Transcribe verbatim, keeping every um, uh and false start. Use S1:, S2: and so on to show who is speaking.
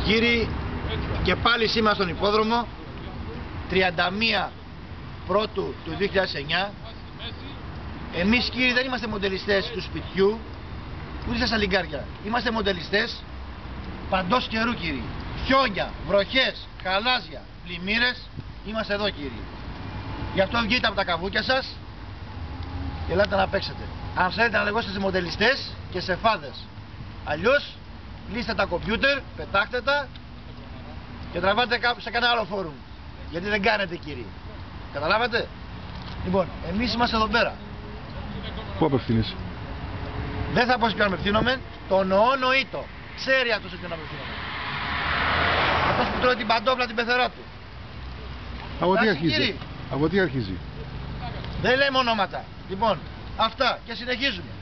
S1: Κύριοι, και πάλι σήμερα στον υπόδρομο, τριάντα μία Πρώτου του δύο χιλιάδες εννιά. Εμείς, κύριοι, δεν είμαστε μοντελιστές του σπιτιού, ούτε στα σαλιγκάρια. Είμαστε μοντελιστές παντός καιρού, κύριοι. Χιόνια, βροχές, χαλάζια, πλημμύρες, είμαστε εδώ, κύριοι. Γι' αυτό βγείτε από τα καβούκια σας και ελάτε να παίξετε. Αν θέλετε να λεγόσαστε μοντελιστές και σε φάδες. Αλλιώς, κλείστε τα κομπιούτερ, πετάχτε τα και τραβάτε σε κανένα άλλο φόρουμ. Γιατί δεν κάνετε, κύριοι. Καταλάβατε? Λοιπόν, εμείς είμαστε εδώ πέρα.
S2: Πού απευθύνεσαι?
S1: Δεν θα πω σε ποιον απευθύνομαι. Το νοώ νοήτο. Ξέρει αυτός σε ποιον απευθύνομαι. Αυτός που τρώει την παντόφλα την πεθερά του.
S2: Από τι
S1: Άχι,
S2: αρχίζει?
S1: κύριοι.
S2: Από τι αρχίζει?
S1: Δεν λέμε ονόματα. Λοιπόν, αυτά και συνεχίζουμε.